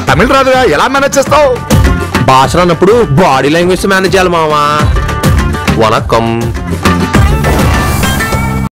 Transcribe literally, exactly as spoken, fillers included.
తమిళ రాదుగా, ఎలా మేనేజ్ చేస్తావు? భాషలో అన్నప్పుడు బాడీ లాంగ్వేజ్ మేనేజ్ చేయాలి మావా. వనకం.